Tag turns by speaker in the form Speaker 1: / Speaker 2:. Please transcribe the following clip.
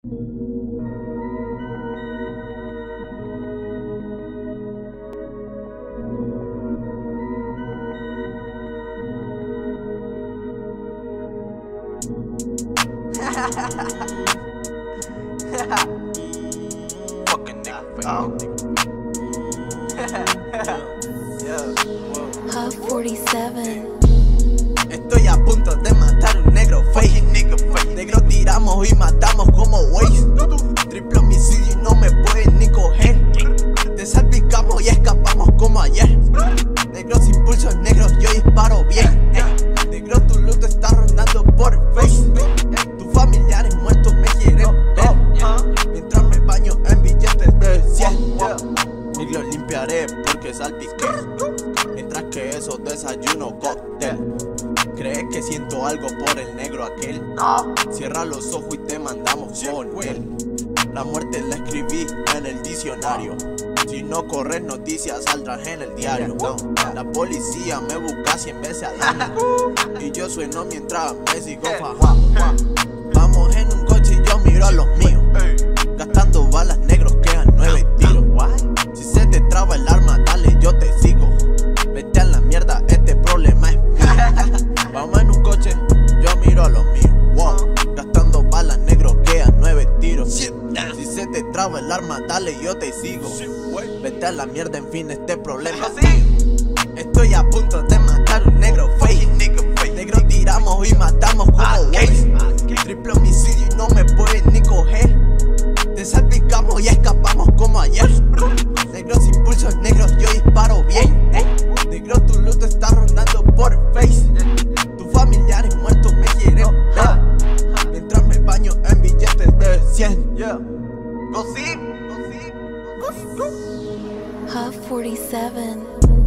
Speaker 1: Fucking nigga,
Speaker 2: Hub 47.
Speaker 1: Estoy a punto de matar un negro fake. Negro tiramos y matamos como Waze. Triple homicidio y no me pueden ni coger. Te salpicamos y escapamos como ayer. Negros impulsos negros, yo disparo bien. Negro, tu loot está rondando por Face. Tus familiares muertos me quieren ver. Mientras me baño en billetes de 100. Y lo limpiaré porque salpiqué. Mientras que eso desayuno cóctel. ¿Crees que siento algo por el negro aquel? Cierra los ojos y te mandamos con él. La muerte la escribí en el diccionario. Si no corres noticias saldrás en el diario. La policía me busca 100 veces al año. Y yo sueno mientras me sigo fajando. Vamos en un coche y yo miro a los míos. Gastando balas, negros quedan 9 tiros. Si se te traba el arma, dale, yo te sigo. Vete a la mierda, este problema es mío. Vamos en un coche, yo miro a los míos. Gastando balas, negros quedan 9 tiros. Si se te traba el arma, dale, yo te sigo. Vete a la mierda, en fin, este problema es mío. Estoy a punto de matar un negro fake. Negro tiramos y matamos como Waze. Triple homicidio y no me pueden ni coger. Te salpicamos y escapamos como ayer. Negros impulsos negros, yo disparo bien. Negro, tu loot está rondando por Face. Tus familiares muertos me quieren ver. Mientras me baño en billetes de 100.
Speaker 2: Hub 47.